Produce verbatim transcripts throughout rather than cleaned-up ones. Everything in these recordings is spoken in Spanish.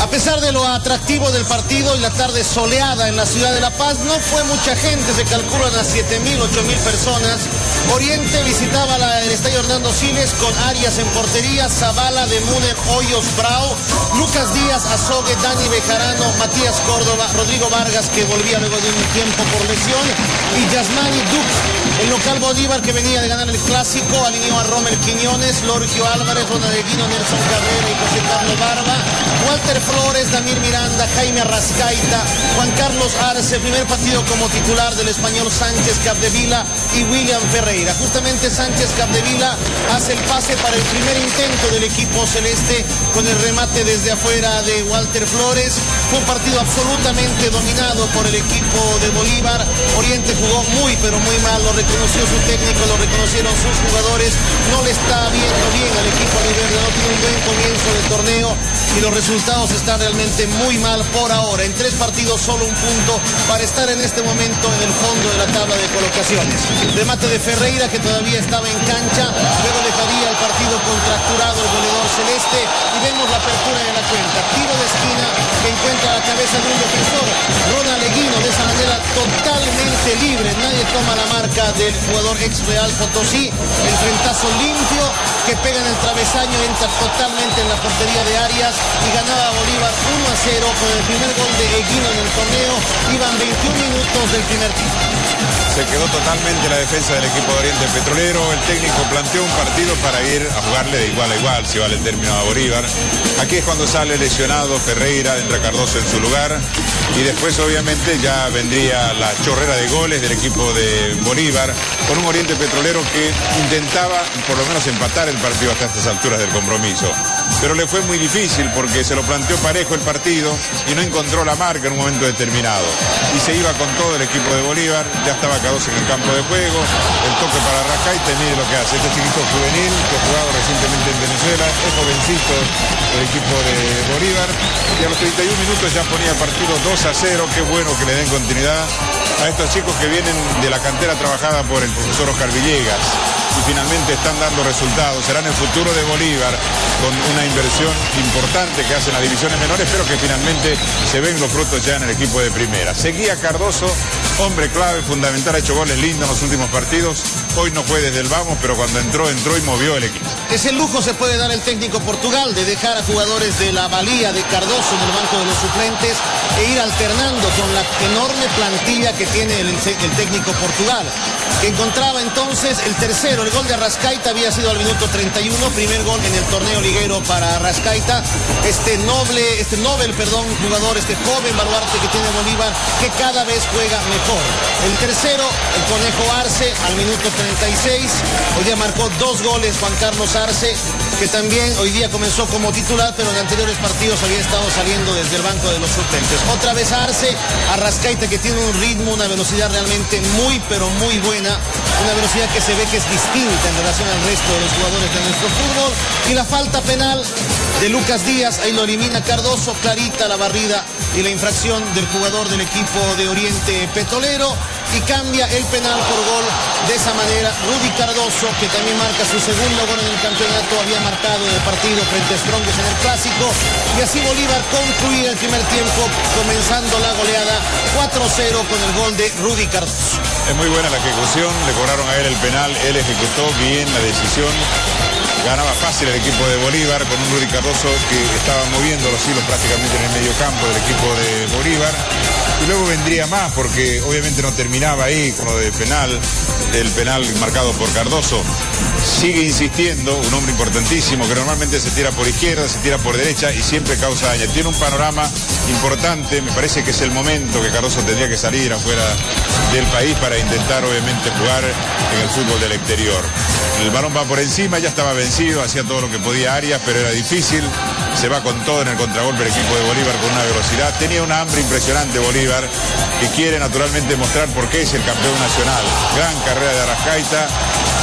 A pesar de lo atractivo del partido y la tarde soleada en la ciudad de La Paz, no fue mucha gente, se calculan a siete mil, ocho mil personas. Oriente visitaba la, el estadio Hernando Siles con Arias en portería, Zavala, de Müller, Hoyos, Brau, Lucas Díaz, Azogue, Dani Bejarano, Matías Córdoba, Rodrigo Vargas, que volvía luego de un tiempo por lesión, y Yasmani Dux. El local Bolívar, que venía de ganar el clásico, alineó a Rommel Quiñones, Lorgio Álvarez, Ronaldinho, Nelson Carrera y José Carlos Barba, Walter Flores, Damir Miranda, Jaime Arrascaita, Juan Carlos Arce, primer partido como titular del español Sánchez Capdevila y William Ferreira. Justamente Sánchez Capdevila hace el pase para el primer intento del equipo celeste con el remate desde afuera de Walter Flores. Fue un partido absolutamente dominado por el equipo de Bolívar. Oriente jugó muy pero muy mal, lo reconoció su técnico, lo reconocieron sus jugadores. No le está viendo bien al equipo Oliverde, no tiene un buen comienzo de torneo y los resultados están realmente muy mal por ahora. En tres partidos solo un punto para estar en este momento en el fondo de la tabla de colocaciones. Remate de Ferreira, que todavía estaba en cancha, luego dejaría el partido contracturado el goleador celeste y vemos la apertura de la cuenta. Tiro de esquina que encuentra la cabeza de un defensor, Ronald Leguino, de esa manera totalmente libre. Nadie toma la marca del jugador ex Real Potosí. El frentazo limpio que pega en el travesaño, entra totalmente en la portería de Arias y ganaba Bolívar uno a cero con el primer gol de Leguino en el torneo. Iban veintiún minutos del primer tiempo. Se quedó totalmente la defensa del equipo de Oriente Petrolero. El técnico planteó un partido para ir a jugarle de igual a igual, si vale el término, a Bolívar. Aquí es cuando sale lesionado Ferreira, entra Cardoso en su lugar. Y después obviamente ya vendría la chorrera de goles del equipo de Bolívar, con un Oriente Petrolero que intentaba por lo menos empatar el partido hasta estas alturas del compromiso. Pero le fue muy difícil porque se lo planteó parejo el partido y no encontró la marca en un momento determinado. Y se iba con todo el equipo de Bolívar, ya estaba Cardoso en el campo de juego, el toque para Arrascaita y mire lo que hace. Este chiquito juvenil que ha jugado recientemente en Venezuela, es jovencito del equipo de Bolívar, y a los treinta y un minutos ya ponía el partido dos a cero. Qué bueno que le den continuidad a estos chicos que vienen de la cantera trabajada por el profesor Oscar Villegas y finalmente están dando resultados. Serán el futuro de Bolívar con una inversión importante que hacen las divisiones menores, pero que finalmente se ven los frutos ya en el equipo de primera. Seguía Cardoso, hombre clave, fundamental, ha hecho goles lindos en los últimos partidos. Hoy no fue desde el vamos, pero cuando entró, entró y movió el equipo. Ese lujo se puede dar el técnico Portugal de dejar a jugadores de la valía de Cardoso en el banco de los suplentes e ir alternando con la enorme plantilla que tiene el, el técnico Portugal, que encontraba entonces el tercero. El gol de Arrascaita había sido al minuto treinta y uno, primer gol en el torneo liguero para Arrascaita, este noble, este Nobel, perdón, jugador, este joven baluarte que tiene Bolívar, que cada vez juega mejor. El tercero, el Conejo Arce, al minuto treinta y seis, hoy día marcó dos goles Juan Carlos Arce, que también hoy día comenzó como titular, pero en anteriores partidos había estado saliendo desde el banco de los suplentes. Otra vez Arce, Arrascaita, que tiene un ritmo, una velocidad realmente muy, pero muy buena, una velocidad que se ve que es distinta en relación al resto de los jugadores de nuestro fútbol. Y la falta penal de Lucas Díaz, ahí lo elimina Cardoso, clarita la barrida y la infracción del jugador del equipo de Oriente Petrolero, y cambia el penal por gol de esa manera Rudy Cardoso, que también marca su segundo gol en el campeonato, había marcado en el partido frente a Strongest en el clásico, y así Bolívar concluía el primer tiempo comenzando la goleada cuatro cero con el gol de Rudy Cardoso. Es muy buena la ejecución, le cobraron a él el penal, él ejecutó bien la decisión. Ganaba fácil el equipo de Bolívar con un Rudy Cardoso que estaba moviendo los hilos prácticamente en el medio campo del equipo de Bolívar. Y luego vendría más porque obviamente no terminaba ahí con lo de penal, el penal marcado por Cardoso. Sigue insistiendo, un hombre importantísimo que normalmente se tira por izquierda, se tira por derecha y siempre causa daño. Tiene un panorama importante, me parece que es el momento que Cardoso tendría que salir afuera del país para intentar obviamente jugar en el fútbol del exterior. El balón va por encima, ya estaba vencido, hacía todo lo que podía Arias, pero era difícil. Se va con todo en el contragolpe el equipo de Bolívar con una velocidad. Tenía una hambre impresionante Bolívar, que quiere naturalmente mostrar por qué es el campeón nacional. Gran carrera de Arrascaita,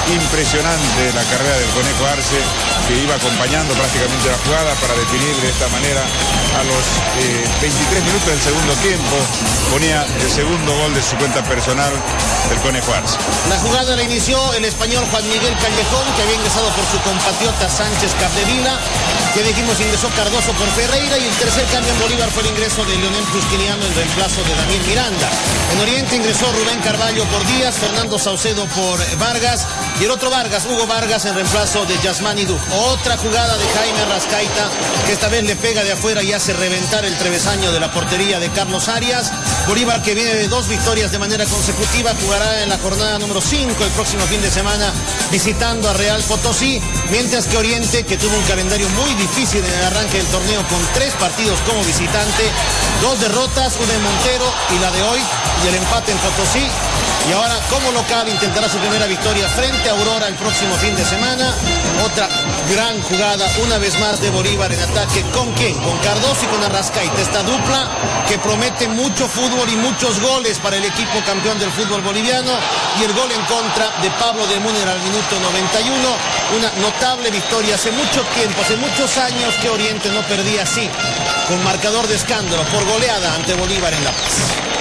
impresionante la carrera del Conejo Arce, que iba acompañando prácticamente la jugada para definir de esta manera a los eh, veintitrés minutos del segundo tiempo. Ponía el segundo gol de su cuenta personal del Conejo Arce. La jugada la inició el español Juan Miguel Callejón, que había ingresado por su compatriota Sánchez Capdevila. Que dijimos ingresó Cardoso por Ferreira, y el tercer cambio en Bolívar fue el ingreso de Leonel Cruzquiliano en reemplazo de Daniel Miranda. En Oriente ingresó Rubén Carvalho por Díaz, Fernando Saucedo por Vargas, y el otro Vargas, Hugo Vargas, en reemplazo de Yasmani Duf. Otra jugada de Jaime Arrascaita, que esta vez le pega de afuera y hace reventar el travesaño de la portería de Carlos Arias. Bolívar, que viene de dos victorias de manera consecutiva, jugará en la jornada número cinco el próximo fin de semana visitando a Real Potosí, mientras que Oriente, que tuvo un calendario muy difícil en el arranque del torneo con tres partidos como visitante, dos derrotas, una en Montero y la de hoy, y el empate en Potosí. Y ahora como local intentará su primera victoria frente a Aurora el próximo fin de semana. Otra gran jugada una vez más de Bolívar en ataque. ¿Con quién? Con Cardoso y con Arrascaita. Esta dupla que promete mucho fútbol y muchos goles para el equipo campeón del fútbol boliviano. Y el gol en contra de Pablo de Múnera al minuto noventa y uno. Una notable victoria. Hace mucho tiempo, hace muchos años que Oriente no perdía así, con marcador de escándalo, por goleada ante Bolívar en La Paz.